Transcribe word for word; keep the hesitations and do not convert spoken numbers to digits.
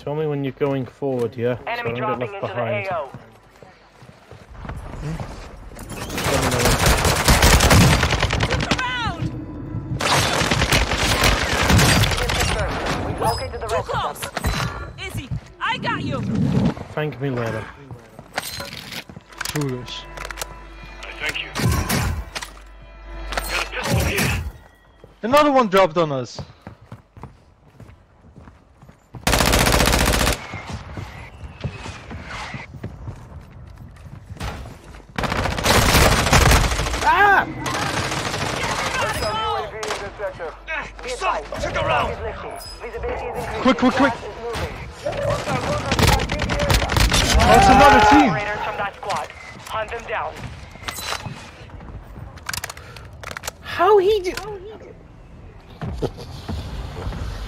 Tell me when you're going forward, yeah? Enemy so I don't dropping get left into behind. the A O. We've located the rest of them. Izzy, I got you. Thank me later. Foolish. Thank you. Got a pistol here. Another one dropped on us. Ah! Stop! Check around! Quick, quick, quick! Oh, it's another team! Operators from that squad. Hunt them down. How he do?